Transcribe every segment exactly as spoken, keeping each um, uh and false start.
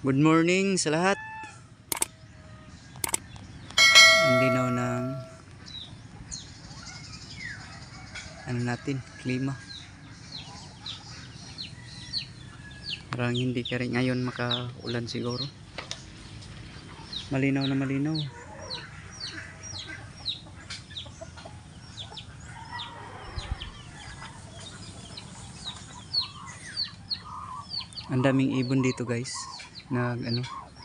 Good morning sa lahat. Ang linaw ng ano natin, klima. Parang hindi ka rin ngayon makaulan siguro. Malinaw na malinaw. Ang daming ibon dito guys. Nag ano.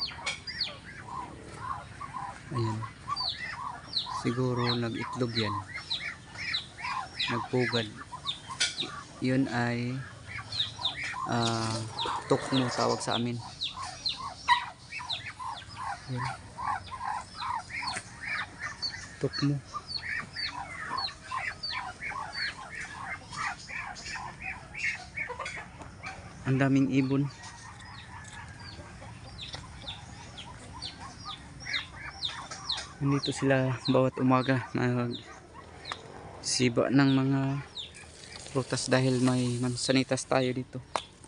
Ayan. Siguro nag-itlog yan. Nagpugad. Yun ay uh, tukmo tawag sa amin. Yan. Tukmo. Ang daming ibon. Nandito sila bawat umaga mag siba ng mga prutas dahil may mansanitas tayo dito.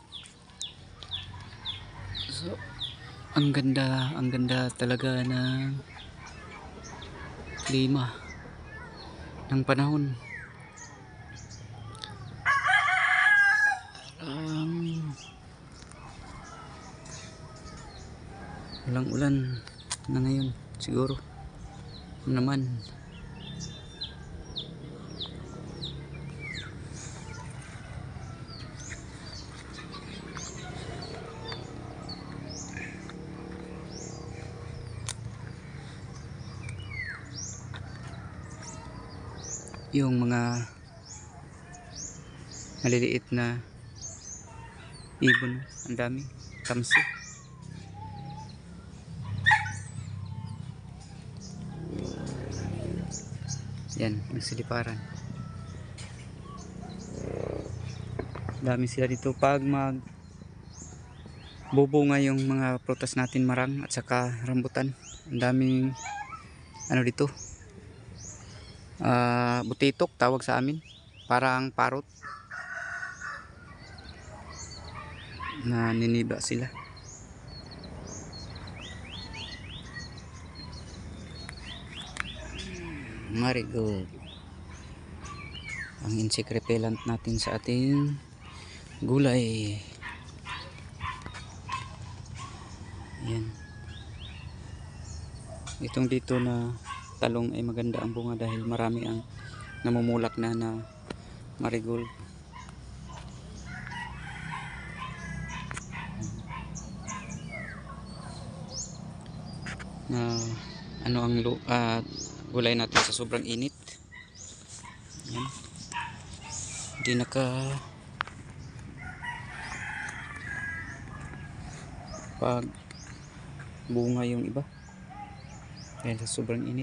So, ang ganda, ang ganda talaga ng klima ng panahon. Um, walang ulan na ngayon siguro naman. Yung mga maliliit na ibon, ang dami, tamsi. Yan, nagsiliparan. Dami sila dito pag mag bubunga yung mga prutas natin, marang at saka rambutan. Ang daming ano dito, uh, butitok tawag sa amin, parang parot na niniba sila. Marigold, ang insect repellent natin sa ating gulay. Yan. Itong dito na talong ay maganda ang bunga dahil marami ang namumulak na na marigold. Na ano ang uh, gulay natin sa sobrang init. Yan. Hindi naka pag bunga yung iba dahil sa sobrang init.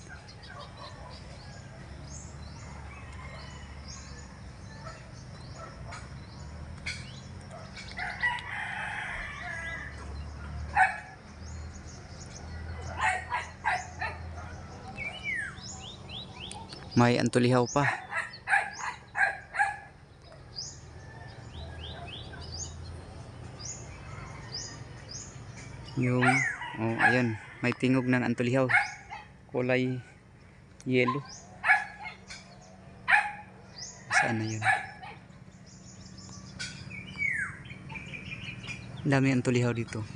May antulihaw pa. Yung oh ayan, may tingog ng antulihaw, kulay yellow. Saan na yun? Dami antulihaw dito.